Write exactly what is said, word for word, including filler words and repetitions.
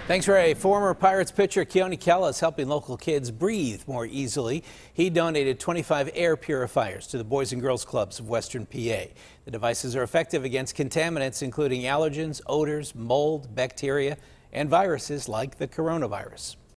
Thanks, Ray. Former Pirates pitcher Keone Kela is helping local kids breathe more easily. He donated twenty-five air purifiers to the Boys and Girls Clubs of Western P A. The devices are effective against contaminants including allergens, odors, mold, bacteria, and viruses like the coronavirus.